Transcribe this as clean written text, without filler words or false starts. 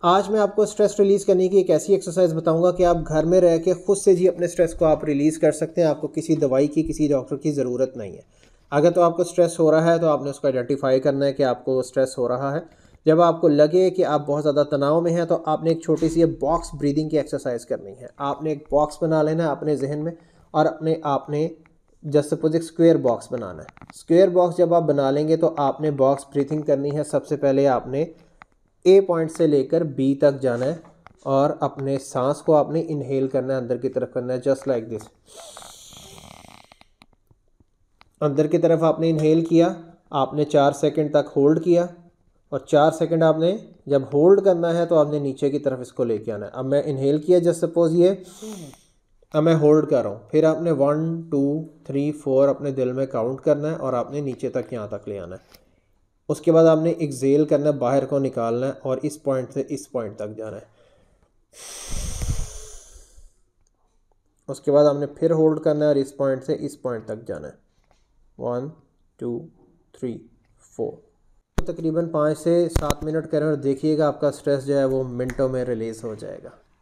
आज मैं आपको स्ट्रेस रिलीज़ करने की एक ऐसी एक्सरसाइज बताऊंगा कि आप घर में रह के खुद से जी अपने स्ट्रेस को आप रिलीज़ कर सकते हैं। आपको किसी दवाई की, किसी डॉक्टर की ज़रूरत नहीं है। अगर तो आपको स्ट्रेस हो रहा है तो आपने उसको आइडेंटिफाई करना है कि आपको स्ट्रेस हो रहा है। जब आपको लगे कि आप बहुत ज़्यादा तनाव में हैं तो आपने एक छोटी सी बॉक्स ब्रीदिंग की एक्सरसाइज करनी है। आपने एक बॉक्स बना लेना है अपने जहन में और आपने जस्ट सपोज एक स्क्वायर बॉक्स बनाना है। स्क्वायर बॉक्स जब आप बना लेंगे तो आपने बॉक्स ब्रीथिंग करनी है। सबसे पहले आपने ए पॉइंट से लेकर बी तक जाना है और अपने सांस को आपने इनहेल करना है, अंदर की तरफ करना है, जस्ट लाइक दिस। अंदर की तरफ आपने इनहेल किया, आपने 4 सेकंड तक होल्ड किया और 4 सेकंड आपने जब होल्ड करना है तो आपने नीचे की तरफ इसको लेके आना है। अब मैं इनहेल किया जस्ट सपोज ये, अब मैं होल्ड कर रहा हूँ। फिर आपने 1 2 3 4 अपने दिल में काउंट करना है और आपने नीचे तक यहाँ तक ले आना है। उसके बाद आपने एक्सेल करना है, बाहर को निकालना है और इस पॉइंट से इस पॉइंट तक जाना है। उसके बाद आपने फिर होल्ड करना है और इस पॉइंट से इस पॉइंट तक जाना है। 1 2 3 4 तकरीबन 5 से 7 मिनट करें और देखिएगा आपका स्ट्रेस जो है वो मिनटों में रिलीज़ हो जाएगा।